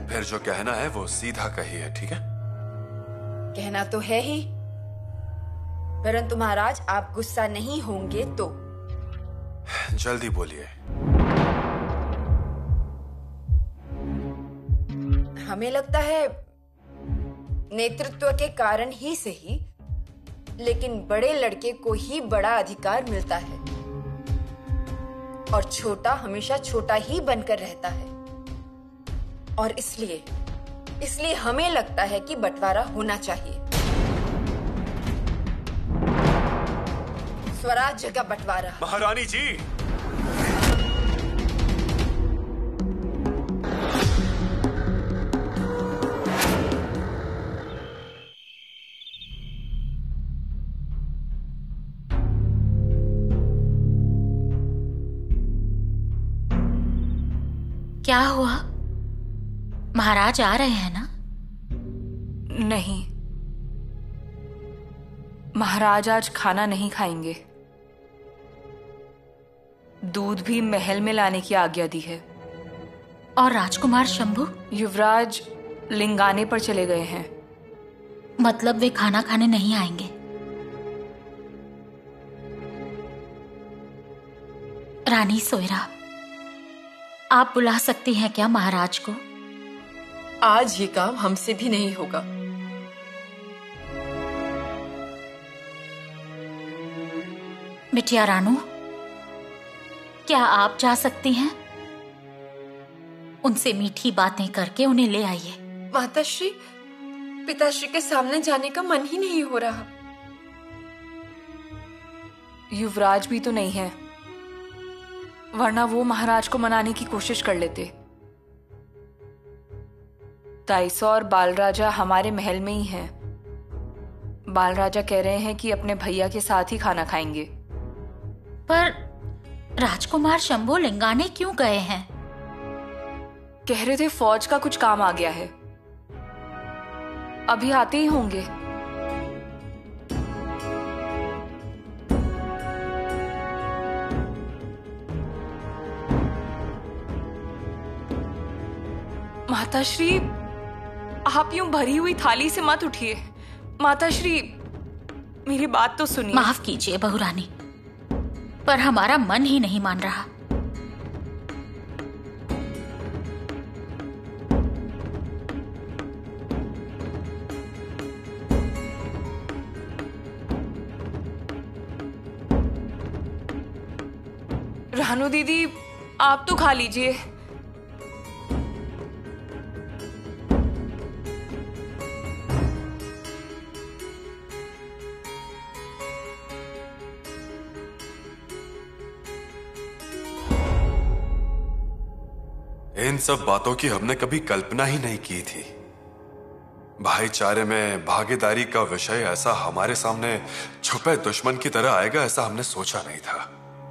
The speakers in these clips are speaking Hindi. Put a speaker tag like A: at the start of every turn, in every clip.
A: फिर जो कहना है वो सीधा कहिए, ठीक है?
B: कहना तो है ही, परंतु महाराज आप गुस्सा नहीं होंगे तो।
A: जल्दी बोलिए।
B: हमें लगता है नेतृत्व के कारण ही सही, लेकिन बड़े लड़के को ही बड़ा अधिकार मिलता है और छोटा हमेशा छोटा ही बनकर रहता है। और इसलिए हमें लगता है कि बंटवारा होना चाहिए। स्वराज्य का बंटवारा।
A: महारानी जी,
C: क्या हुआ? महाराज आ रहे हैं ना?
D: नहीं, महाराज आज खाना नहीं खाएंगे। दूध भी महल में लाने की आज्ञा दी है।
C: और राजकुमार शंभू?
D: युवराज लिंगाने पर चले गए हैं।
C: मतलब वे खाना खाने नहीं आएंगे? रानी सोयरा, आप बुला सकती हैं क्या महाराज को?
B: आज ये काम हमसे भी नहीं होगा।
C: बिटिया रानू, क्या आप जा सकती हैं? उनसे मीठी बातें करके उन्हें ले आइए।
B: माताश्री, पिताश्री के सामने जाने का मन ही नहीं हो रहा।
D: युवराज भी तो नहीं है, वरना वो महाराज को मनाने की कोशिश कर लेते। ताइसा और बालराजा हमारे महल में ही हैं। बालराजा कह रहे हैं कि अपने भैया के साथ ही खाना खाएंगे।
C: पर राजकुमार शंभू लिंगाने क्यों गए हैं?
D: कह रहे थे फौज का कुछ काम आ गया है, अभी आते ही होंगे। माताश्री, आप यूं भरी हुई थाली से मत उठिए। माताश्री, मेरी बात तो सुनिए।
C: माफ कीजिए बहुरानी, पर हमारा मन ही नहीं मान रहा।
D: रानू दीदी, आप तो खा लीजिए।
A: इन सब बातों की हमने कभी कल्पना ही नहीं की थी। भाईचारे में भागीदारी का विषय ऐसा हमारे सामने छुपे दुश्मन की तरह आएगा, ऐसा हमने सोचा नहीं था।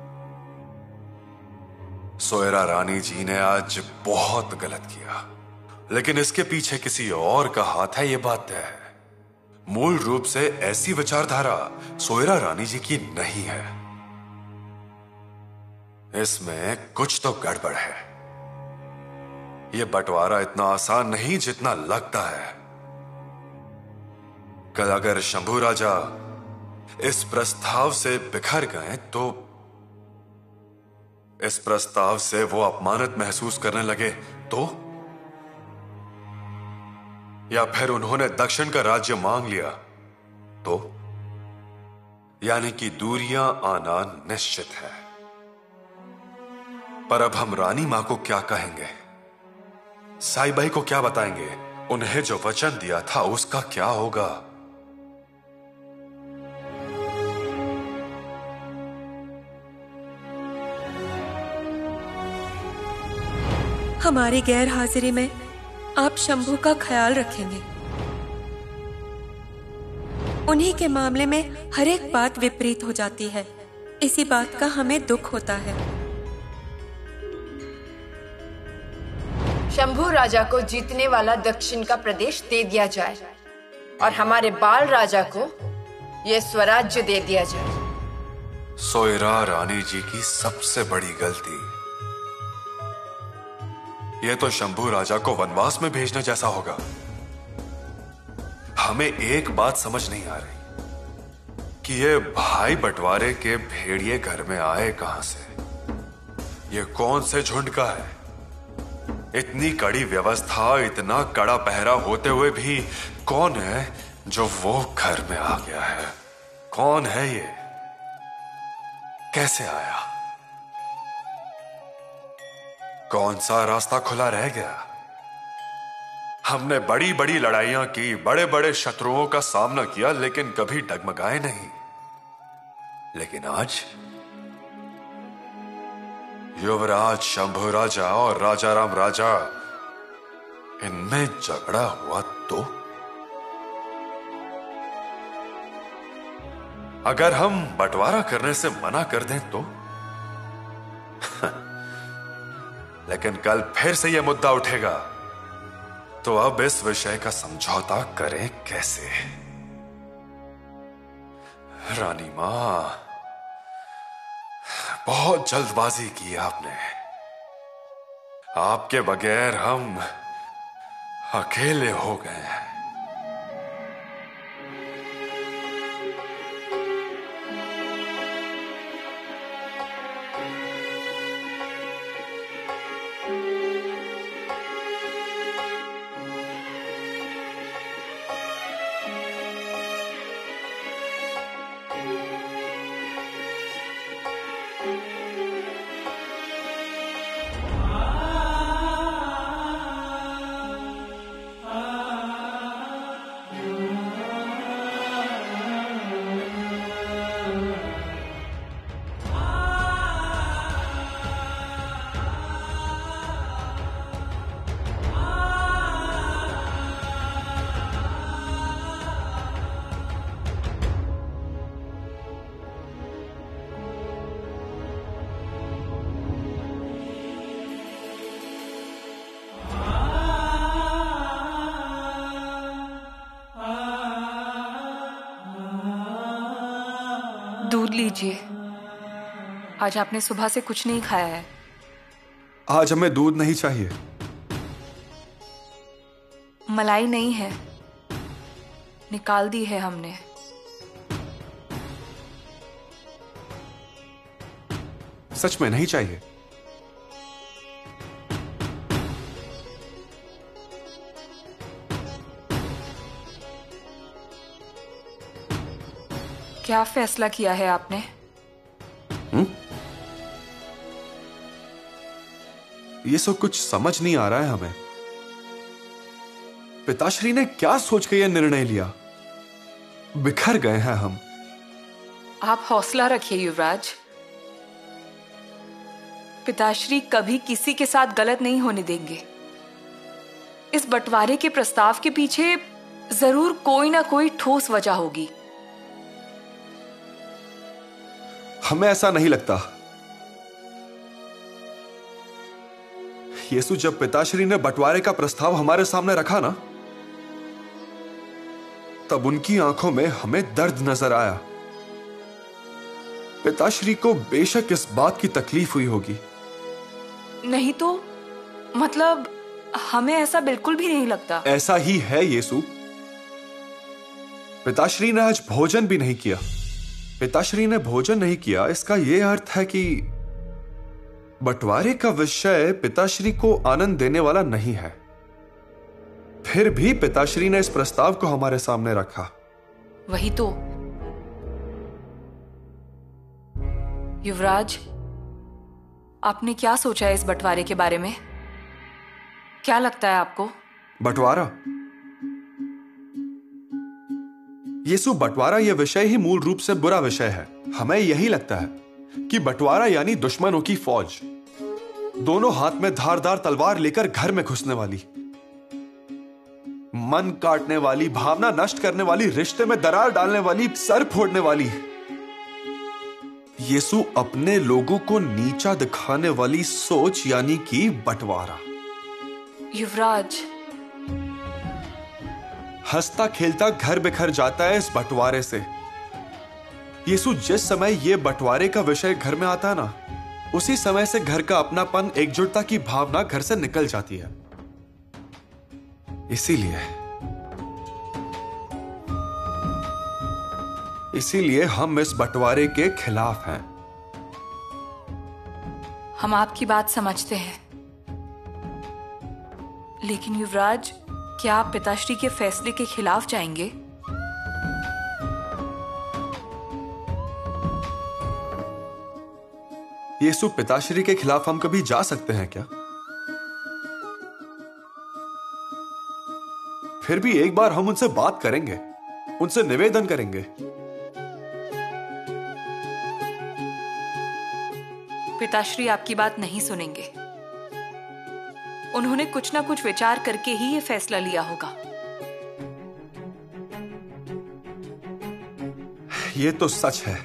A: सोयरा रानी जी ने आज बहुत गलत किया, लेकिन इसके पीछे किसी और का हाथ है, यह बात तय है। मूल रूप से ऐसी विचारधारा सोयरा रानी जी की नहीं है। इसमें कुछ तो गड़बड़ है। यह बंटवारा इतना आसान नहीं जितना लगता है। कल अगर शंभू राजा इस प्रस्ताव से बिखर गए तो इस प्रस्ताव से वो अपमानित महसूस करने लगे तो, या फिर उन्होंने दक्षिण का राज्य मांग लिया तो, यानी कि दूरियां आना निश्चित है। पर अब हम रानी मां को क्या कहेंगे? साईबाई को क्या बताएंगे? उन्हें जो वचन दिया था उसका क्या होगा?
E: हमारी गैर हाजिरी में आप शंभू का ख्याल रखेंगे। उन्हीं के मामले में हर एक बात विपरीत हो जाती है। इसी बात का हमें दुख होता है।
B: शंभू राजा को जीतने वाला दक्षिण का प्रदेश दे दिया जाए और हमारे बाल राजा को यह स्वराज्य दे दिया जाए।
A: सोयरा रानी जी की सबसे बड़ी गलती यह तो शंभू राजा को वनवास में भेजने जैसा होगा। हमें एक बात समझ नहीं आ रही कि ये भाई बंटवारे के भेड़िए घर में आए कहां से। ये कौन से झुंड का है? इतनी कड़ी व्यवस्था, इतना कड़ा पहरा होते हुए भी कौन है जो वो घर में आ गया है? कौन है ये? कैसे आया? कौन सा रास्ता खुला रह गया? हमने बड़ी बड़ी लड़ाइयां की, बड़े बड़े शत्रुओं का सामना किया, लेकिन कभी डगमगाए नहीं। लेकिन आज युवराज शंभू राजा और राजाराम राजा, इनमें झगड़ा हुआ तो? अगर हम बंटवारा करने से मना कर दें तो? लेकिन कल फिर से यह मुद्दा उठेगा, तो अब इस विषय का समझौता करें कैसे? रानी मां, बहुत जल्दबाजी की आपने। आपके बगैर हम अकेले हो गए हैं।
D: दूध लीजिए। आज आपने सुबह से कुछ नहीं खाया है।
A: आज हमें दूध नहीं चाहिए।
D: मलाई नहीं है, निकाल दी है हमने।
A: सच में नहीं चाहिए?
D: क्या फैसला किया है आपने?
A: ये सब कुछ समझ नहीं आ रहा है हमें। पिताश्री ने क्या सोच के यह निर्णय लिया? बिखर गए हैं हम।
D: आप हौसला रखिए युवराज। पिताश्री कभी किसी के साथ गलत नहीं होने देंगे। इस बंटवारे के प्रस्ताव के पीछे जरूर कोई ना कोई ठोस वजह होगी।
A: हमें ऐसा नहीं लगता। येसु, जब पिताश्री ने बंटवारे का प्रस्ताव हमारे सामने रखा ना, तब उनकी आंखों में हमें दर्द नजर आया। पिताश्री को बेशक इस बात की तकलीफ हुई होगी।
D: नहीं तो मतलब हमें ऐसा बिल्कुल भी नहीं लगता।
A: ऐसा ही है येसु। पिताश्री ने आज भोजन भी नहीं किया। पिताश्री ने भोजन नहीं किया, इसका यह अर्थ है कि बंटवारे का विषय पिताश्री को आनंद देने वाला नहीं है। फिर भी पिताश्री ने इस प्रस्ताव को हमारे सामने रखा।
D: वही तो युवराज, आपने क्या सोचा है इस बंटवारे के बारे में? क्या लगता है आपको?
A: बंटवारा? येसु, बंटवारा यह विषय ही मूल रूप से बुरा विषय है। हमें यही लगता है कि बंटवारा यानी दुश्मनों की फौज, दोनों हाथ में धारदार तलवार लेकर घर में घुसने वाली, मन काटने वाली, भावना नष्ट करने वाली, रिश्ते में दरार डालने वाली, सर फोड़ने वाली। येसु, अपने लोगों को नीचा दिखाने वाली सोच यानी कि बंटवारा।
D: युवराज,
A: हंसता खेलता घर बिखर जाता है इस बंटवारे से। येसु, जिस समय यह बंटवारे का विषय घर में आता है ना, उसी समय से घर का अपनापन, एकजुटता की भावना घर से निकल जाती है। इसीलिए हम इस बंटवारे के खिलाफ हैं।
D: हम आपकी बात समझते हैं, लेकिन युवराज, क्या आप पिताश्री के फैसले के खिलाफ जाएंगे?
A: यीशु, पिताश्री के खिलाफ हम कभी जा सकते हैं क्या? फिर भी एक बार हम उनसे बात करेंगे, उनसे निवेदन करेंगे।
D: पिताश्री आपकी बात नहीं सुनेंगे। उन्होंने कुछ ना कुछ विचार करके ही ये फैसला लिया होगा।
A: ये तो सच है,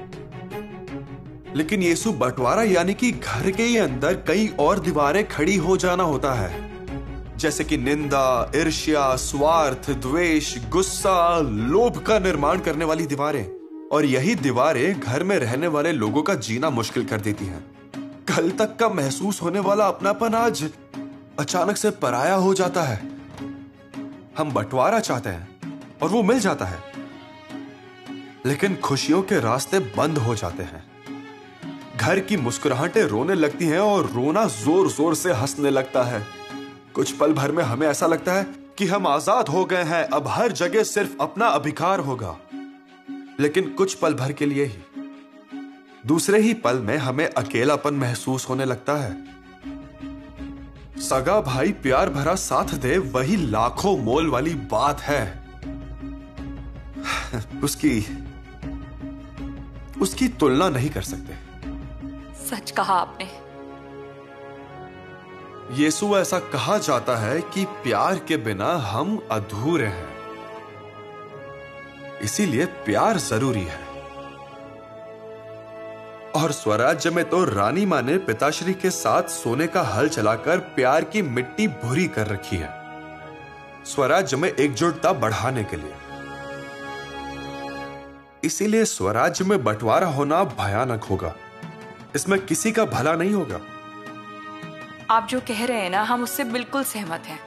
A: लेकिन यीशु, बंटवारा यानी कि घर के ही अंदर कई और दीवारें खड़ी हो जाना होता है, जैसे कि निंदा, ईर्ष्या, स्वार्थ, द्वेष, गुस्सा, लोभ का निर्माण करने वाली दीवारें। और यही दीवारें घर में रहने वाले लोगों का जीना मुश्किल कर देती हैं। कल तक का महसूस होने वाला अपनापन आज अचानक से पराया हो जाता है। हम बंटवारा चाहते हैं और वो मिल जाता है, लेकिन खुशियों के रास्ते बंद हो जाते हैं। घर की मुस्कुराहटें रोने लगती हैं और रोना जोर जोर से हंसने लगता है। कुछ पल भर में हमें ऐसा लगता है कि हम आजाद हो गए हैं, अब हर जगह सिर्फ अपना अधिकार होगा। लेकिन कुछ पल भर के लिए ही। दूसरे ही पल में हमें अकेलापन महसूस होने लगता है। सगा भाई प्यार भरा साथ दे, वही लाखों मोल वाली बात है। उसकी तुलना नहीं कर सकते।
D: सच कहा आपने।
A: यीशु, ऐसा कहा जाता है कि प्यार के बिना हम अधूरे हैं, इसीलिए प्यार जरूरी है। और स्वराज्य में तो रानी मां ने पिताश्री के साथ सोने का हल चलाकर प्यार की मिट्टी भूरी कर रखी है, स्वराज्य में एकजुटता बढ़ाने के लिए। इसीलिए स्वराज्य में बंटवारा होना भयानक होगा। इसमें किसी का भला नहीं होगा।
D: आप जो कह रहे हैं ना, हम उससे बिल्कुल सहमत हैं।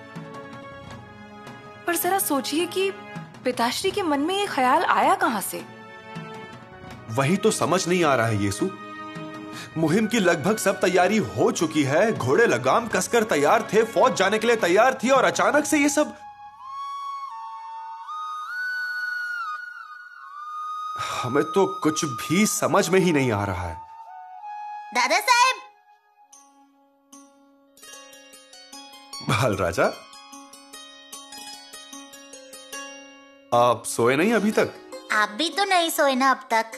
D: पर जरा सोचिए कि पिताश्री के मन में ये ख्याल आया कहां से?
A: वही तो समझ नहीं आ रहा है यीशु। मुहिम की लगभग सब तैयारी हो चुकी है, घोड़े लगाम कसकर तैयार थे, फौज जाने के लिए तैयार थी, और अचानक से ये सब। हमें तो कुछ भी समझ में ही नहीं आ रहा है।
F: दादा साहब।
A: बाल राजा, आप सोए नहीं अभी तक?
F: आप भी तो नहीं सोए ना अब तक।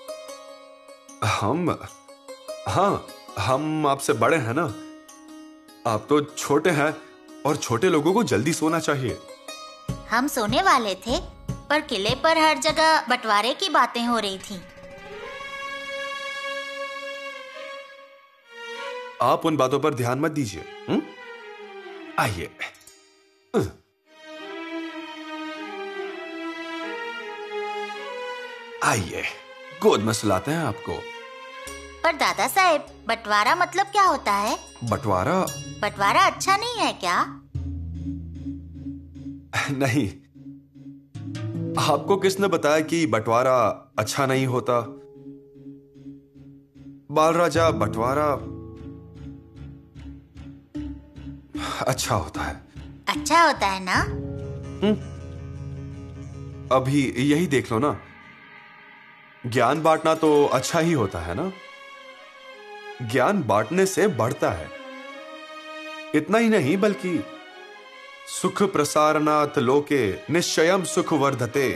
A: हम आपसे बड़े हैं ना। आप तो छोटे हैं और छोटे लोगों को जल्दी सोना चाहिए।
F: हम सोने वाले थे, पर किले पर हर जगह बंटवारे की बातें हो रही थी।
A: आप उन बातों पर ध्यान मत दीजिए। आइए। आइए, गोद में सुलाते हैं आपको।
F: पर दादा साहब, बंटवारा मतलब क्या होता है?
A: बंटवारा
F: अच्छा नहीं है क्या?
A: नहीं। आपको किसने बताया कि बंटवारा अच्छा नहीं होता? बाल राजा, बंटवारा अच्छा होता है।
F: अच्छा होता है ना?
A: अभी यही देख लो ना। ज्ञान बांटना तो अच्छा ही होता है ना। ज्ञान बांटने से बढ़ता है। इतना ही नहीं, बल्कि सुख प्रसारणात् लोके निश्चयं सुख वर्धते,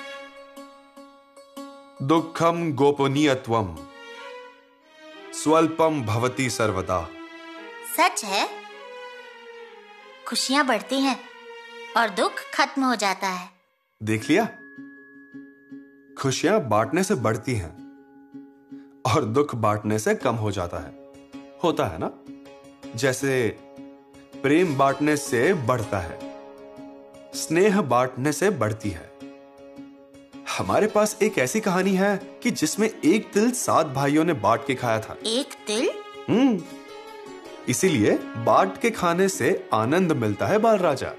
A: दुःखं गोपनीयत्वं स्वल्पम भवति सर्वदा।
F: सच है, खुशियां बढ़ती हैं और दुख खत्म हो जाता है।
A: देख लिया, खुशियां बांटने से बढ़ती हैं और दुख बांटने से कम हो जाता है। होता है ना? जैसे प्रेम बांटने से बढ़ता है, स्नेह बांटने से बढ़ती है। हमारे पास एक ऐसी कहानी है कि जिसमें एक तिल 7 भाइयों ने बांट के खाया था।
F: एक तिल?
A: इसीलिए बांट के खाने से आनंद मिलता है बाल राजा।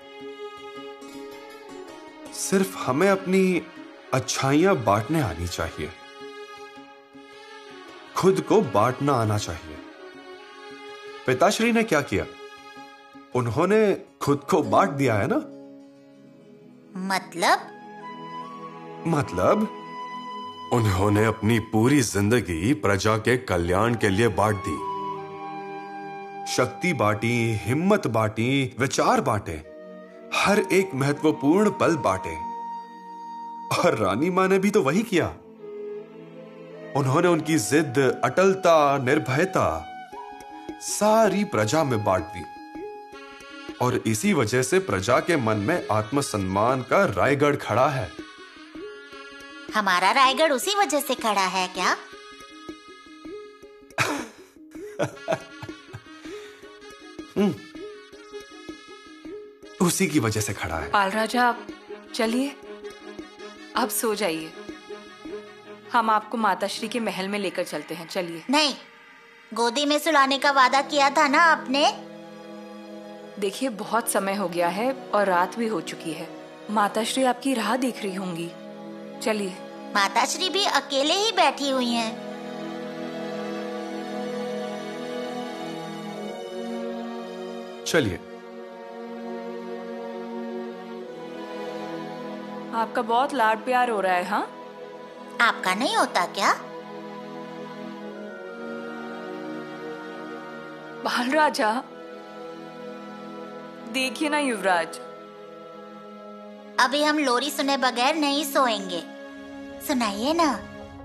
A: सिर्फ हमें अपनी अच्छाइयां बांटने आनी चाहिए, खुद को बांटना आना चाहिए। पिताश्री ने क्या किया? उन्होंने खुद को बांट दिया है ना। मतलब उन्होंने अपनी पूरी जिंदगी प्रजा के कल्याण के लिए बांट दी। शक्ति बांटी, हिम्मत बांटी, विचार बांटे, हर एक महत्वपूर्ण पल बांटे। और रानी मां ने भी तो वही किया। उन्होंने उनकी जिद, अटलता, निर्भयता सारी प्रजा में बांट दी। और इसी वजह से प्रजा के मन में आत्मसम्मान का रायगढ़ खड़ा है।
F: हमारा रायगढ़ उसी वजह से खड़ा है क्या?
A: उसी की वजह से खड़ा है।
D: बाल राजा, आप चलिए, अब सो जाइए। हम आपको माताश्री के महल में लेकर चलते हैं। चलिए।
F: नहीं, गोदी में सुलाने का वादा किया था ना आपने।
D: देखिए, बहुत समय हो गया है और रात भी हो चुकी है। माताश्री आपकी राह देख रही होंगी। चलिए।
F: माताश्री भी अकेले ही बैठी हुई हैं।
A: चलिए।
D: आपका बहुत लाड प्यार हो रहा है। हाँ,
F: आपका नहीं होता क्या?
D: बाल राजा, देखिए ना युवराज,
F: अभी हम लोरी सुने बगैर नहीं सोएंगे। सुनाइए ना।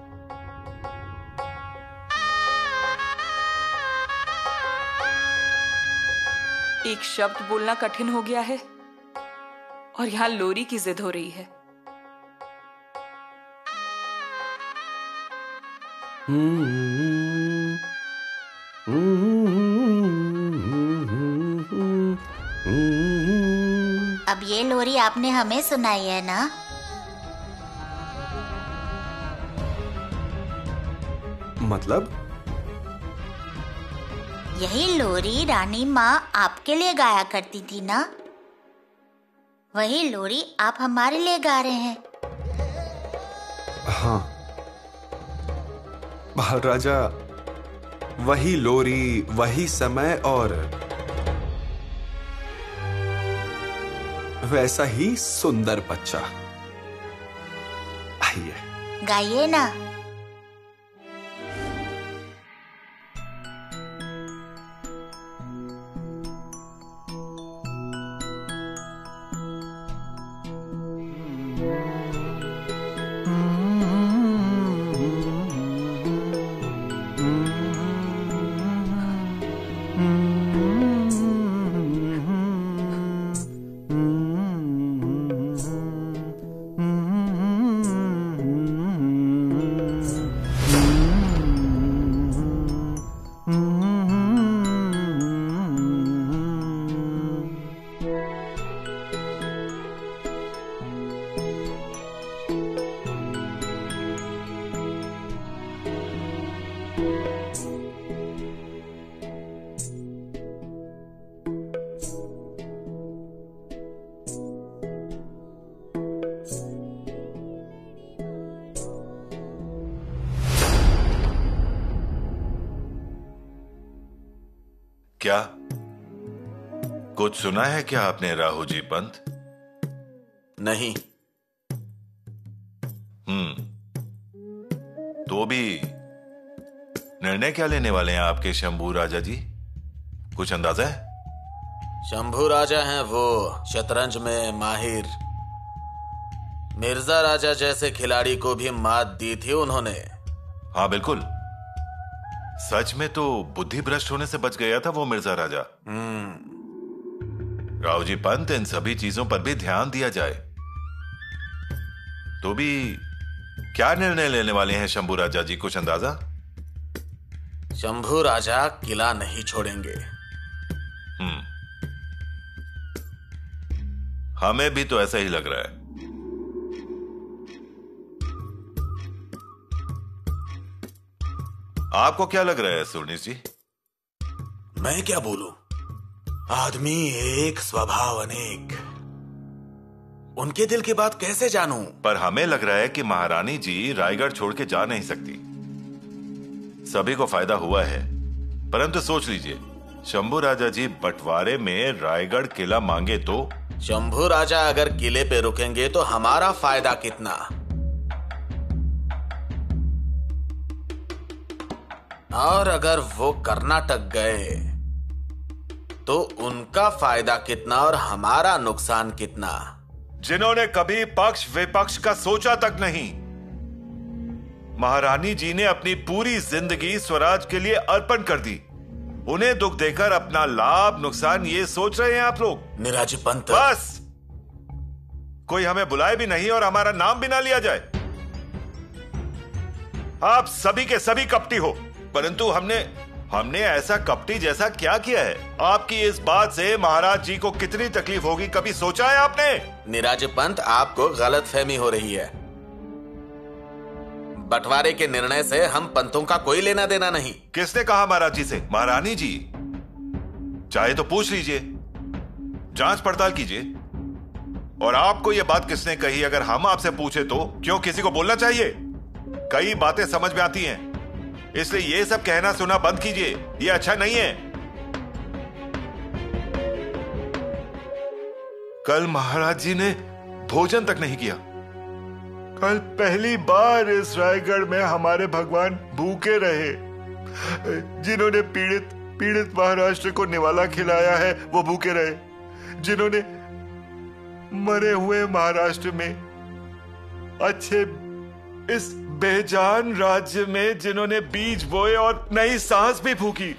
D: एक शब्द बोलना कठिन हो गया है और यहाँ लोरी की जिद हो रही है।
F: अब ये लोरी आपने हमें सुनाई है ना?
A: मतलब?
F: यही लोरी रानी माँ आपके लिए गाया करती थी ना? वही लोरी आप हमारे लिए गा रहे हैं।
A: हाँ बाल राजा, वही लोरी, वही समय और वैसा ही सुंदर बच्चा। आइए,
F: गाइए ना।
G: क्या कुछ सुना है क्या आपने राहूजी पंत?
H: नहीं।
G: तो भी निर्णय क्या लेने वाले हैं आपके शंभू राजा जी? कुछ अंदाजा है?
H: शंभू राजा हैं वो, शतरंज में माहिर। मिर्जा राजा जैसे खिलाड़ी को भी मात दी थी उन्होंने।
G: हाँ बिल्कुल, सच में तो बुद्धि भ्रष्ट होने से बच गया था वो मिर्जा राजा। रावजी पंत, इन सभी चीजों पर भी ध्यान दिया जाए। तो भी क्या निर्णय लेने वाले हैं शंभू राजा जी? कुछ अंदाजा?
H: शंभू राजा किला नहीं छोड़ेंगे।
G: हमें भी तो ऐसा ही लग रहा है। आपको क्या लग रहा है सुरनीस जी?
H: मैं क्या बोलूं, आदमी एक स्वभाव अनेक, उनके दिल की बात कैसे जानूं?
G: पर हमें लग रहा है कि महारानी जी रायगढ़ छोड़ के जा नहीं सकती। सभी को फायदा हुआ है, परंतु सोच लीजिए, शंभू राजा जी बंटवारे में रायगढ़ किला मांगे तो?
H: शंभू राजा अगर किले पे रुकेंगे तो हमारा फायदा कितना, और अगर वो कर्नाटक गए तो उनका फायदा कितना और हमारा नुकसान कितना?
G: जिन्होंने कभी पक्ष विपक्ष का सोचा तक नहीं, महारानी जी ने अपनी पूरी जिंदगी स्वराज के लिए अर्पण कर दी। उन्हें दुख देकर अपना लाभ नुकसान ये सोच रहे हैं आप लोग?
H: निराजी पंत,
G: बस कोई हमें बुलाए भी नहीं और हमारा नाम भी ना लिया जाए। आप सभी के सभी कपटी हो, परंतु हमने ऐसा कपटी जैसा क्या किया है? आपकी इस बात से महाराज जी को कितनी तकलीफ होगी, कभी सोचा है आपने?
H: निराजी पंत, आपको गलतफहमी हो रही है। बंटवारे के निर्णय से हम पंतों का कोई लेना देना नहीं।
G: किसने कहा महाराज जी से? महारानी जी। चाहे तो पूछ लीजिए, जांच पड़ताल कीजिए। और आपको यह बात किसने कही? अगर हम आपसे पूछे तो क्यों किसी को बोलना चाहिए? कई बातें समझ में आती हैं, इसलिए ये सब कहना सुना बंद कीजिए, ये अच्छा नहीं है। कल महाराज जी ने भोजन तक नहीं किया। कल पहली बार इस रायगढ़ में हमारे भगवान भूखे रहे। जिन्होंने पीड़ित महाराष्ट्र को निवाला खिलाया है वो भूखे रहे। जिन्होंने मरे हुए महाराष्ट्र में अच्छे इस बेजान राज्य में जिन्होंने बीज बोए और नई सांस भी फूकी,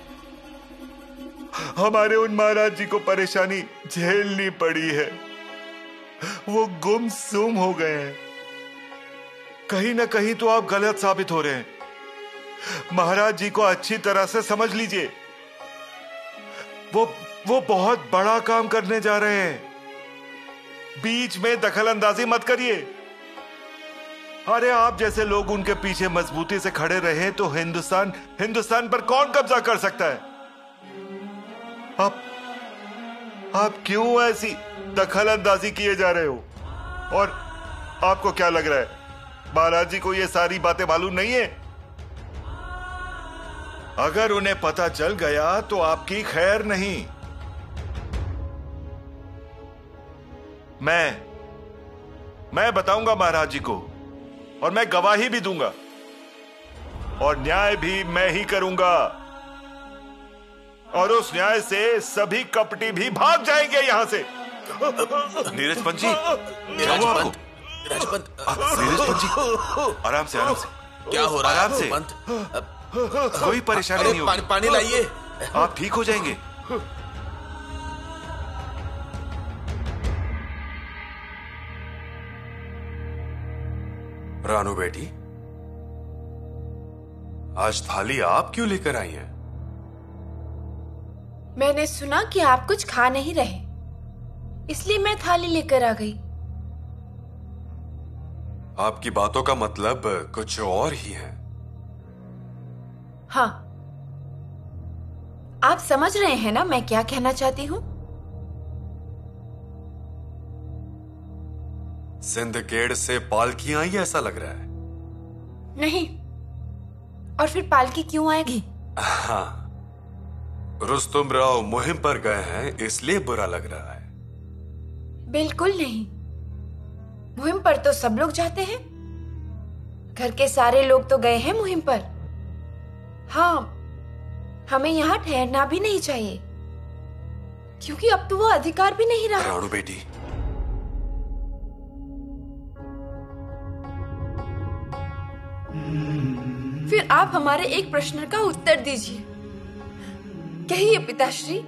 G: हमारे उन महाराज जी को परेशानी झेलनी पड़ी है। वो गुमसुम हो गए हैं। कहीं ना कहीं तो आप गलत साबित हो रहे हैं। महाराज जी को अच्छी तरह से समझ लीजिए, वो बहुत बड़ा काम करने जा रहे हैं। बीच में दखल अंदाजी मत करिए। अरे आप जैसे लोग उनके पीछे मजबूती से खड़े रहे तो हिंदुस्तान पर कौन कब्जा कर सकता है? आप क्यों ऐसी दखल अंदाजी किए जा रहे हो? और आपको क्या लग रहा है, महाराज जी को ये सारी बातें मालूम नहीं है? अगर उन्हें पता चल गया तो आपकी खैर नहीं। मैं बताऊंगा महाराज जी को, और मैं गवाही भी दूंगा, और न्याय भी मैं ही करूंगा। और उस न्याय से सभी कपटी भी भाग जाएंगे यहां से। नीरज पंत जी, नीरज पंत जी, आराम से
H: क्या हो रहा है?
G: आराम से
H: पंत,
G: कोई परेशानी नहीं होगी।
H: पानी लाइए,
G: आप ठीक हो जाएंगे।
A: रानू बेटी, आज थाली आप क्यों लेकर आई हैं?
B: मैंने सुना कि आप कुछ खा नहीं रहे, इसलिए मैं थाली लेकर आ गई।
A: आपकी बातों का मतलब कुछ और ही है।
B: हाँ, आप समझ रहे हैं ना मैं क्या कहना चाहती हूँ?
A: सिंदखेड़ से पालकियां आई ऐसा लग रहा है।
B: नहीं, और फिर पालकी क्यों आएगी?
A: हाँ, रुस्तुम राव मुहिम पर गए हैं इसलिए बुरा लग रहा है।
B: बिल्कुल नहीं, मुहिम पर तो सब लोग जाते हैं। घर के सारे लोग तो गए हैं मुहिम पर। हाँ, हमें यहाँ ठहरना भी नहीं चाहिए, क्योंकि अब तो वो अधिकार भी नहीं रहा।
A: रानू बेटी,
B: फिर आप हमारे एक प्रश्न का उत्तर दीजिए। कहिए पिताश्री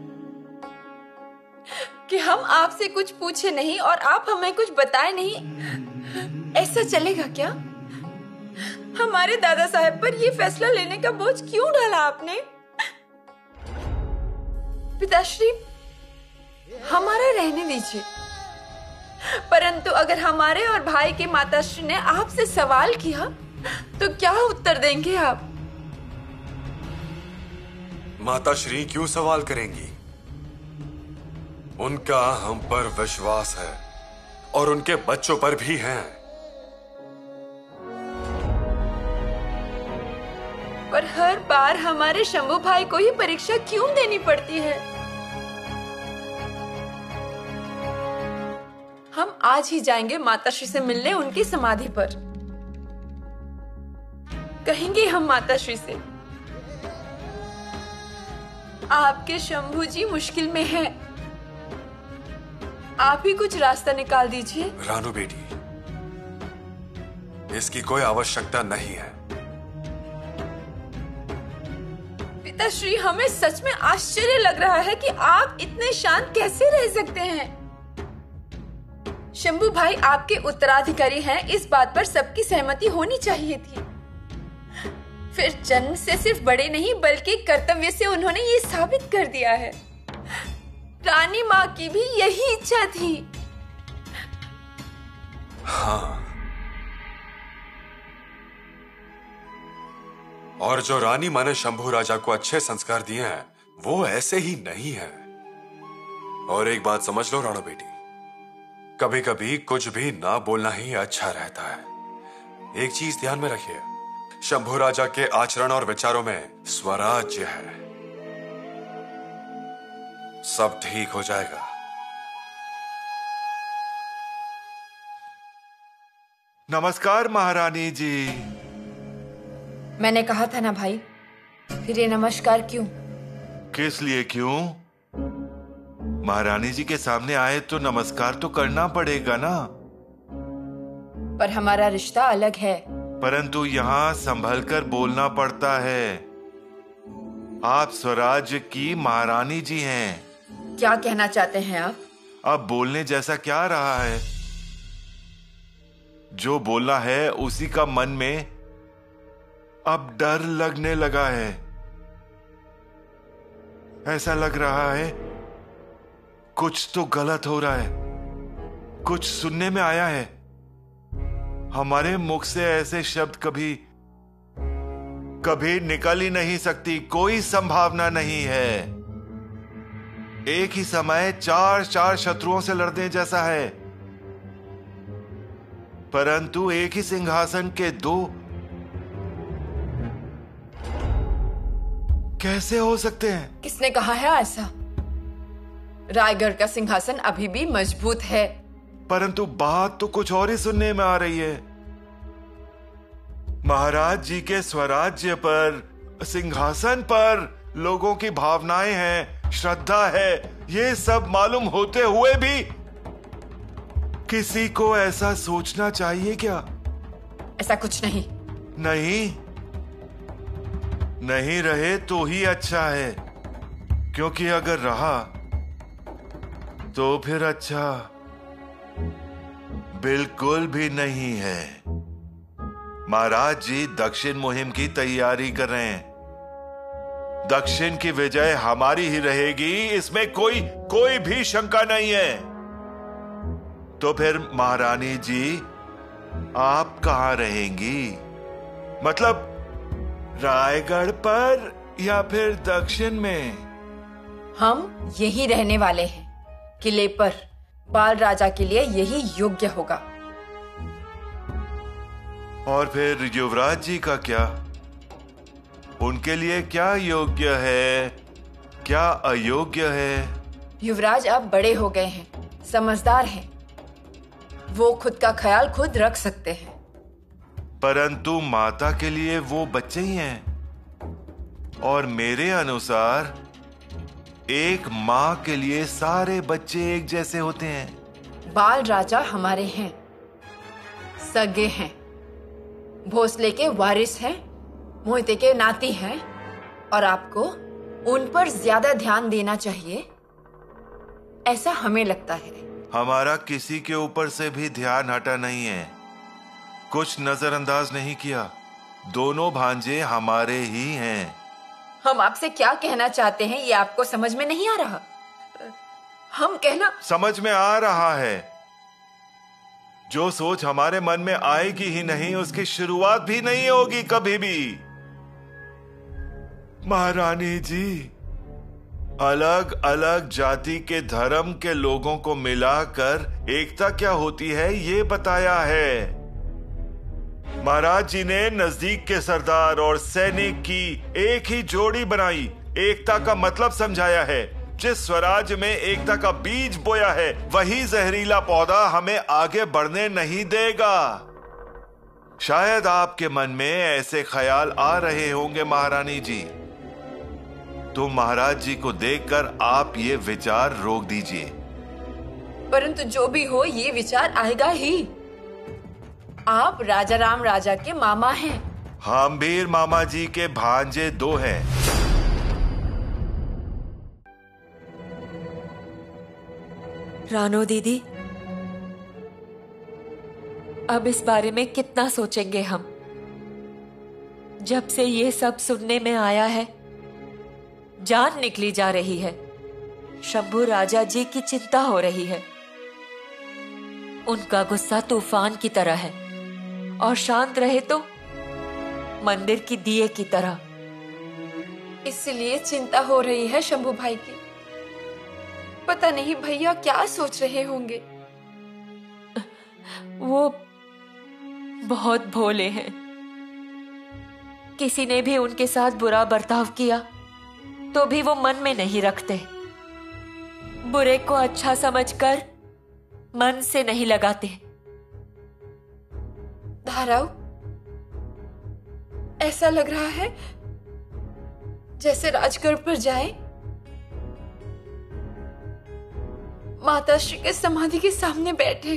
B: कि हम आपसे कुछ पूछे नहीं और आप हमें कुछ बताए नहीं, ऐसा चलेगा क्या? हमारे दादा साहब पर ये फैसला लेने का बोझ क्यों डाला आपने? पिताश्री, हमारा रहने दीजिए, परंतु अगर हमारे और भाई के माताश्री ने आपसे सवाल किया तो क्या उत्तर देंगे आप?
A: माता श्री क्यों सवाल करेंगी? उनका हम पर विश्वास है और उनके बच्चों पर भी है।
B: पर हर बार हमारे शंभू भाई को ही परीक्षा क्यों देनी पड़ती है? हम आज ही जाएंगे माताश्री से मिलने उनकी समाधि पर। कहेंगे हम माताश्री से, आपके शंभू जी मुश्किल में हैं। आप ही कुछ रास्ता निकाल दीजिए।
A: रानू बेटी, इसकी कोई आवश्यकता नहीं है।
B: पिताश्री, हमें सच में आश्चर्य लग रहा है कि आप इतने शांत कैसे रह सकते हैं। शंभू भाई आपके उत्तराधिकारी हैं, इस बात पर सबकी सहमति होनी चाहिए थी। फिर जन्म से सिर्फ बड़े नहीं बल्कि कर्तव्य से उन्होंने ये साबित कर दिया है। रानी माँ की भी यही इच्छा थी।
A: हाँ, और जो रानी माँ ने शंभू राजा को अच्छे संस्कार दिए हैं वो ऐसे ही नहीं है। और एक बात समझ लो राणो बेटी, कभी कभी कुछ भी ना बोलना ही अच्छा रहता है। एक चीज ध्यान में रखिए, शंभू राजा के आचरण और विचारों में स्वराज्य है। सब ठीक हो जाएगा।
G: नमस्कार महारानी जी।
B: मैंने कहा था ना भाई, फिर ये नमस्कार क्यों?
G: किस लिए क्यों? महारानी जी के सामने आए तो नमस्कार तो करना पड़ेगा ना।
B: पर हमारा रिश्ता अलग है।
G: परंतु यहाँ संभल कर बोलना पड़ता है। आप स्वराज्य की महारानी जी हैं।
B: क्या कहना चाहते हैं आप?
G: अब बोलने जैसा क्या रहा है? जो बोलना है उसी का मन में अब डर लगने लगा है। ऐसा लग रहा है कुछ तो गलत हो रहा है। कुछ सुनने में आया है। हमारे मुख से ऐसे शब्द कभी निकल ही नहीं सकती। कोई संभावना नहीं है। एक ही समय चार शत्रुओं से लड़ने जैसा है। परंतु एक ही सिंहासन के दो कैसे हो सकते हैं?
B: किसने कहा है ऐसा? रायगढ़ का सिंहासन अभी भी मजबूत है।
G: परंतु बात तो कुछ और ही सुनने में आ रही है। महाराज जी के स्वराज्य पर, सिंहासन पर लोगों की भावनाएं हैं, श्रद्धा है। ये सब मालूम होते हुए भी किसी को ऐसा सोचना चाहिए क्या?
B: ऐसा कुछ नहीं।
G: नहीं रहे तो ही अच्छा है, क्योंकि अगर रहा तो फिर अच्छा बिल्कुल भी नहीं है। महाराज जी दक्षिण मुहिम की तैयारी कर रहे हैं। दक्षिण की विजय हमारी ही रहेगी, इसमें कोई भी शंका नहीं है। तो फिर महारानी जी आप कहां रहेंगी? मतलब रायगढ़ पर या फिर दक्षिण में?
B: हम यही रहने वाले हैं, किले पर। बाल राजा के लिए यही योग्य होगा।
G: और फिर युवराज जी का क्या? उनके लिए क्या योग्य है, क्या अयोग्य है?
B: युवराज अब बड़े हो गए हैं, समझदार हैं। वो खुद का ख्याल खुद रख सकते हैं।
G: परंतु माता के लिए वो बच्चे ही हैं। और मेरे अनुसार एक माँ के लिए सारे बच्चे एक जैसे होते हैं।
B: बाल राजा हमारे हैं, सगे हैं, भोसले के वारिस हैं, मोहिते के नाती हैं, और आपको उन पर ज्यादा ध्यान देना चाहिए, ऐसा हमें लगता है।
G: हमारा किसी के ऊपर से भी ध्यान हटा नहीं है, कुछ नजरअंदाज नहीं किया। दोनों भांजे हमारे ही हैं।
B: हम आपसे क्या कहना चाहते हैं ये आपको समझ में नहीं आ रहा? हम कहना
G: समझ में आ रहा है। जो सोच हमारे मन में आएगी ही नहीं, उसकी शुरुआत भी नहीं होगी कभी भी। महारानी जी, अलग अलग जाति के धर्म के लोगों को मिलाकर एकता क्या होती है ये बताया है। महाराज जी ने नजदीक के सरदार और सैनिक की एक ही जोड़ी बनाई, एकता का मतलब समझाया है। जिस स्वराज में एकता का बीज बोया है वही जहरीला पौधा हमें आगे बढ़ने नहीं देगा। शायद आपके मन में ऐसे ख्याल आ रहे होंगे महारानी जी, तो महाराज जी को देखकर आप ये विचार रोक दीजिए।
B: परंतु जो भी हो ये विचार आएगा ही। आप राजा राम राजा के मामा हैं।
G: हम भी मामा जी के भांजे 2 हैं।
E: रानो दीदी, अब इस बारे में कितना सोचेंगे हम। जब से ये सब सुनने में आया है जान निकली जा रही है। शंभू राजा जी की चिंता हो रही है। उनका गुस्सा तूफान की तरह है और शांत रहे तो मंदिर की दिए की तरह।
B: इसलिए चिंता हो रही है शंभू भाई की। पता नहीं भैया क्या सोच रहे होंगे।
E: वो बहुत भोले हैं। किसी ने भी उनके साथ बुरा बर्ताव किया तो भी वो मन में नहीं रखते। बुरे को अच्छा समझकर मन से नहीं लगाते।
B: धाराऊ, ऐसा लग रहा है जैसे राजगढ़ पर जाए, माता श्री के समाधि के सामने बैठे।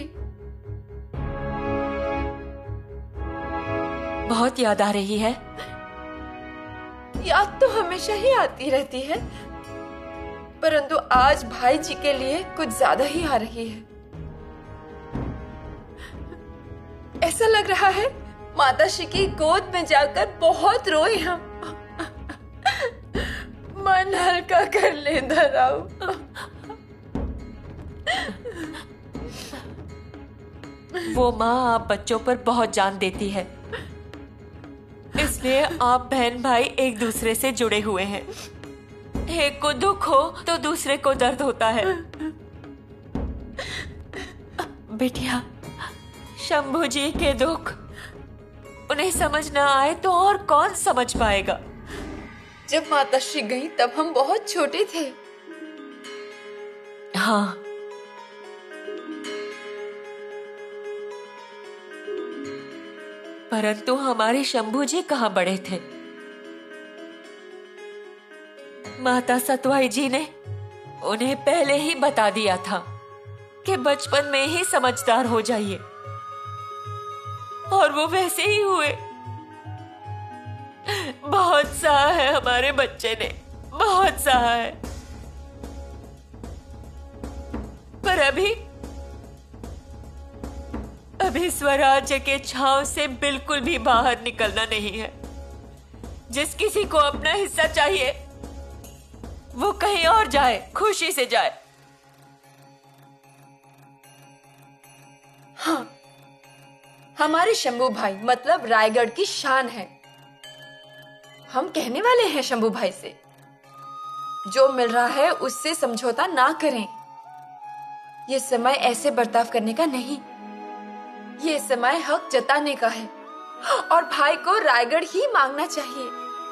E: बहुत याद आ रही है।
B: याद तो हमेशा ही आती रहती है, परंतु आज भाई जी के लिए कुछ ज्यादा ही आ रही है। ऐसा लग रहा है माता श्री की गोद में जाकर बहुत रोए हम। मन हल्का कर ले धराऊ।
E: वो माँ आप बच्चों पर बहुत जान देती है, इसलिए आप बहन भाई एक दूसरे से जुड़े हुए हैं। एक को दुख हो तो दूसरे को दर्द होता है। बिटिया, शंभू जी के दुख उन्हें समझ ना आए तो और कौन समझ पाएगा।
B: जब माता श्री गई तब हम बहुत छोटे थे।
E: हाँ, परंतु हमारे शंभू जी कहाँ बड़े थे। माता सतवाई जी ने उन्हें पहले ही बता दिया था कि बचपन में ही समझदार हो जाइए, और वो वैसे ही हुए। बहुत सहा है हमारे बच्चे ने, बहुत सहा है। पर अभी स्वराज्य के छांव से बिल्कुल भी बाहर निकलना नहीं है। जिस किसी को अपना हिस्सा चाहिए वो कहीं और जाए, खुशी से जाए।
B: हाँ, हमारे शंभू भाई मतलब रायगढ़ की शान है। हम कहने वाले हैं शंभू भाई से, जो मिल रहा है उससे समझौता ना करें। ये समय ऐसे बर्ताव करने का नहीं, ये समय हक जताने का है और भाई को रायगढ़ ही मांगना चाहिए।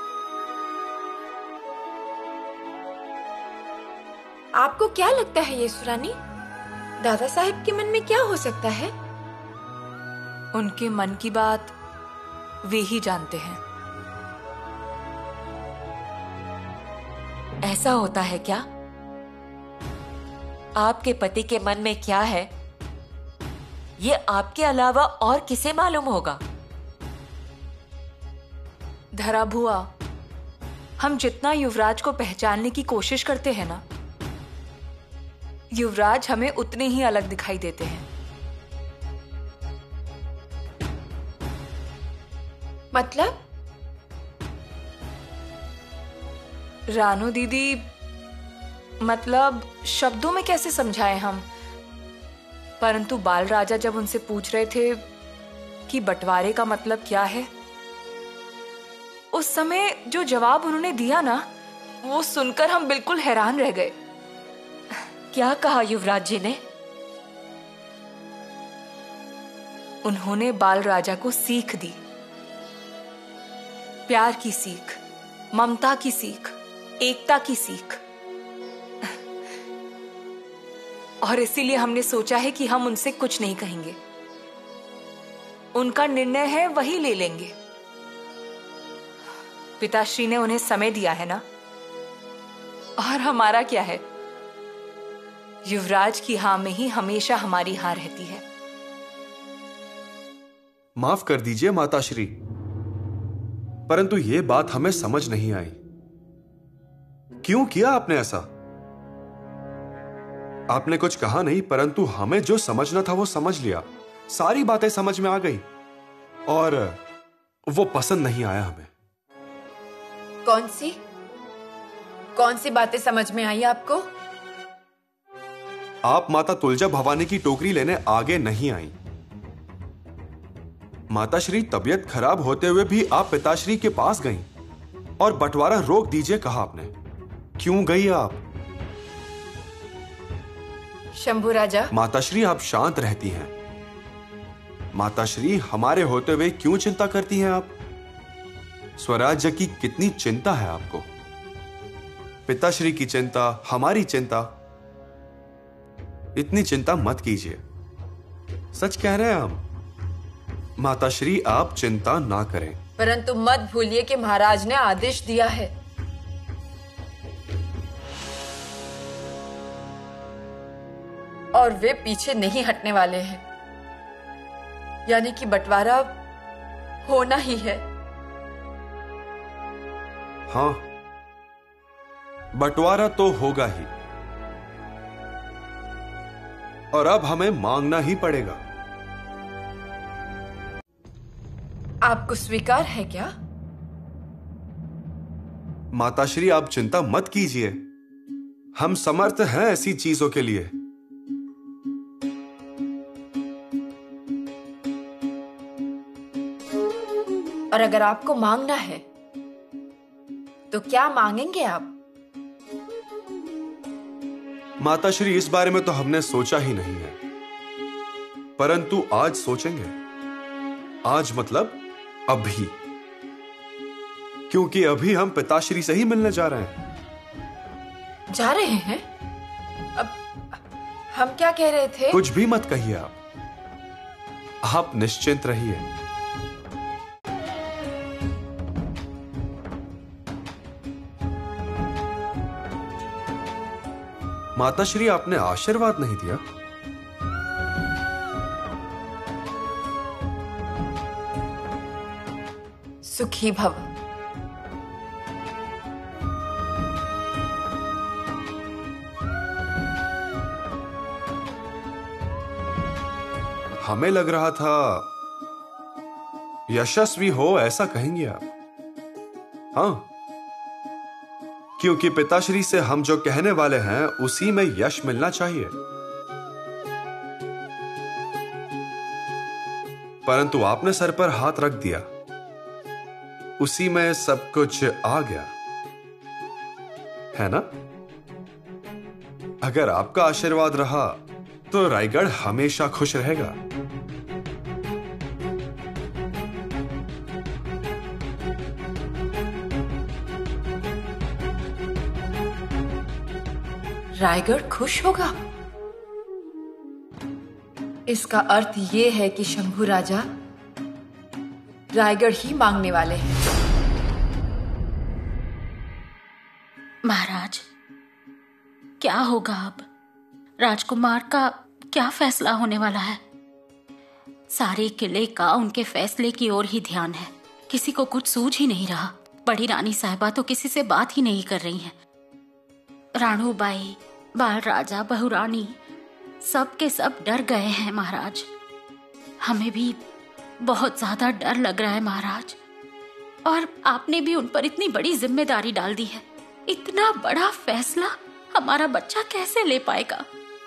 B: आपको क्या लगता है येसुरानी, दादा साहब के मन में क्या हो सकता है?
D: उनके मन की बात वे ही जानते हैं।
E: ऐसा होता है क्या? आपके पति के मन में क्या है ये आपके अलावा और किसे मालूम होगा?
D: धरा भुआ, हम जितना युवराज को पहचानने की कोशिश करते हैं ना, युवराज हमें उतने ही अलग दिखाई देते हैं।
B: मतलब?
D: रानो दीदी, मतलब शब्दों में कैसे समझाएं हम? परंतु बाल राजा जब उनसे पूछ रहे थे कि बंटवारे का मतलब क्या है, उस समय जो जवाब उन्होंने दिया ना, वो सुनकर हम बिल्कुल हैरान रह गए।
E: क्या कहा युवराज जी ने?
D: उन्होंने बाल राजा को सीख दी, प्यार की सीख, ममता की सीख, एकता की सीख। और इसीलिए हमने सोचा है कि हम उनसे कुछ नहीं कहेंगे। उनका निर्णय है वही ले लेंगे। पिताश्री ने उन्हें समय दिया है ना, और हमारा क्या है? युवराज की हां में ही हमेशा हमारी हार रहती है।
A: माफ कर दीजिए माताश्री, परंतु यह बात हमें समझ नहीं आई। क्यों किया आपने ऐसा? आपने कुछ कहा नहीं, परंतु हमें जो समझना था वो समझ लिया। सारी बातें समझ में आ गई और वो पसंद नहीं आया हमें।
B: कौन सी बातें समझ में आई आपको?
A: आप माता तुलजा भवानी की टोकरी लेने आगे नहीं आई। माताश्री, तबीयत खराब होते हुए भी आप पिताश्री के पास गईं और बंटवारा रोक दीजिए कहा आपने। क्यों गई आप?
B: शंभू राजा।
A: माताश्री, आप शांत रहती हैं। माताश्री, हमारे होते हुए क्यों चिंता करती हैं आप? स्वराज्य की कितनी चिंता है आपको। पिताश्री की चिंता, हमारी चिंता, इतनी चिंता मत कीजिए। सच कह रहे हैं हम। माताश्री, आप चिंता ना करें।
B: परंतु मत भूलिए कि महाराज ने आदेश दिया है। और वे पीछे नहीं हटने वाले हैं। यानी कि बंटवारा होना ही है।
A: हां, बंटवारा तो होगा ही, और अब हमें मांगना ही पड़ेगा।
B: आपको स्वीकार है क्या?
A: माताश्री, आप चिंता मत कीजिए, हम समर्थ हैं ऐसी चीजों के लिए।
B: और अगर आपको मांगना है तो क्या मांगेंगे आप?
A: माताश्री, इस बारे में तो हमने सोचा ही नहीं है, परंतु आज सोचेंगे। आज मतलब अभी, क्योंकि अभी हम पिताश्री से ही मिलने जा रहे हैं।
B: जा रहे हैं? अब हम क्या कह रहे थे?
A: कुछ भी मत कहिए आप निश्चिंत रहिए। माताश्री, आपने आशीर्वाद नहीं दिया।
B: सुखी भव।
A: हमें लग रहा था यशस्वी हो ऐसा कहेंगे आप। हां, क्योंकि पिताश्री से हम जो कहने वाले हैं उसी में यश मिलना चाहिए। परंतु आपने सर पर हाथ रख दिया, उसी में सब कुछ आ गया, है ना? अगर आपका आशीर्वाद रहा तो रायगढ़ हमेशा खुश रहेगा।
B: रायगढ़ खुश होगा? इसका अर्थ यह है कि शंभू राजा रायगढ़ ही मांगने वाले हैं।
C: महाराज, क्या होगा अब? राजकुमार का क्या फैसला होने वाला है? सारे किले का उनके फैसले की ओर ही ध्यान है। किसी को कुछ सूझ ही नहीं रहा। बड़ी रानी साहिबा तो किसी से बात ही नहीं कर रही हैं। राणूबाई, बाल राजा, बहुरानी, सब के सब डर गए हैं महाराज। हमें भी बहुत ज्यादा डर लग रहा है महाराज। और आपने भी उन पर इतनी बड़ी जिम्मेदारी डाल दी है। इतना बड़ा फैसला हमारा बच्चा कैसे ले पाएगा?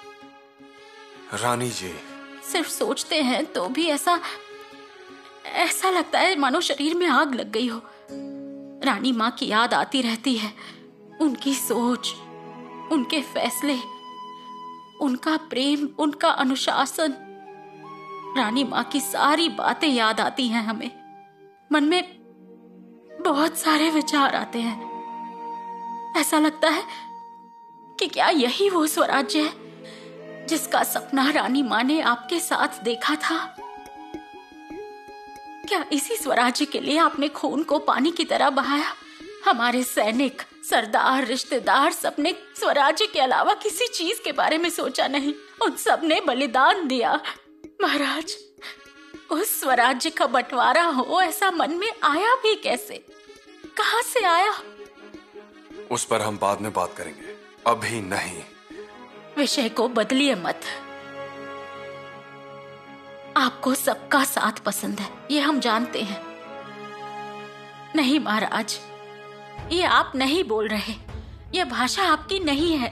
A: रानी जी,
C: सिर्फ सोचते हैं तो भी ऐसा लगता है मानो शरीर में आग लग गई हो। रानी माँ की याद आती रहती है। उनकी सोच, उनके फैसले, उनका प्रेम, उनका अनुशासन, रानी माँ की सारी बातें याद आती हैं हमें। मन में बहुत सारे विचार आते हैं। ऐसा लगता है कि क्या यही वो स्वराज्य है जिसका सपना रानी माँ ने आपके साथ देखा था? क्या इसी स्वराज्य के लिए आपने खून को पानी की तरह बहाया? हमारे सैनिक, सरदार, रिश्तेदार सबने स्वराज्य के अलावा किसी चीज के बारे में सोचा नहीं। उन सब ने बलिदान दिया। महाराज, उस स्वराज्य का बंटवारा हो ऐसा मन में आया भी कैसे? कहां से आया?
A: उस पर हम बाद में बात करेंगे, अभी नहीं।
C: विषय को बदलिए मत। आपको सबका साथ पसंद है, ये हम जानते हैं। नहीं महाराज, ये आप नहीं बोल रहे, ये भाषा आपकी नहीं है।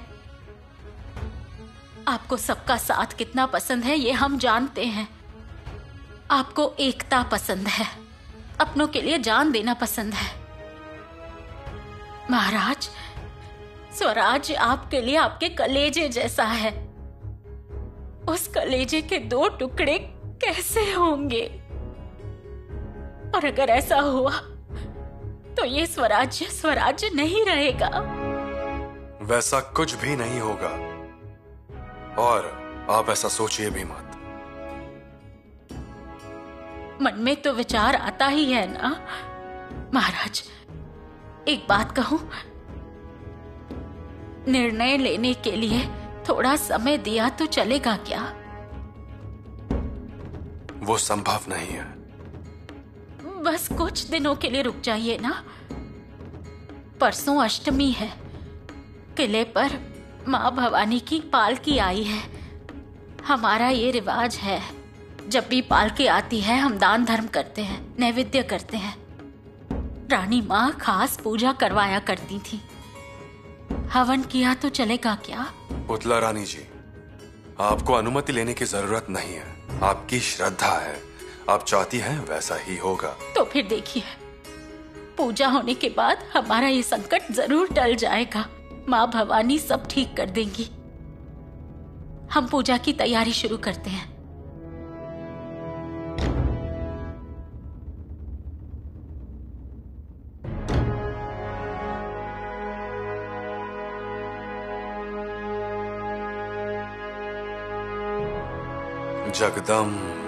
C: आपको सबका साथ कितना पसंद है ये हम जानते हैं। आपको एकता पसंद है, अपनों के लिए जान देना पसंद है। महाराज, स्वराज आपके लिए आपके कलेजे जैसा है। उस कलेजे के 2 टुकड़े कैसे होंगे? और अगर ऐसा हुआ तो ये स्वराज्य स्वराज्य नहीं रहेगा।
A: वैसा कुछ भी नहीं होगा, और आप ऐसा सोचिए भी मत।
C: मन में तो विचार आता ही है ना। महाराज, एक बात कहूं, निर्णय लेने के लिए थोड़ा समय दिया तो चलेगा क्या?
A: वो संभव नहीं है।
C: बस कुछ दिनों के लिए रुक जाइए ना। परसों अष्टमी है, किले पर माँ भवानी की पालकी आई है। हमारा ये रिवाज है, जब भी पालकी आती है हम दान धर्म करते हैं, नैवेद्य करते हैं। रानी माँ खास पूजा करवाया करती थी। हवन किया तो चलेगा क्या?
A: पुतला रानी जी, आपको अनुमति लेने की जरूरत नहीं है। आपकी श्रद्धा है, आप चाहती हैं वैसा ही होगा।
C: तो फिर देखिए, पूजा होने के बाद हमारा ये संकट जरूर टल जाएगा। माँ भवानी सब ठीक कर देंगी। हम पूजा की तैयारी शुरू करते हैं।
A: जगदम्ब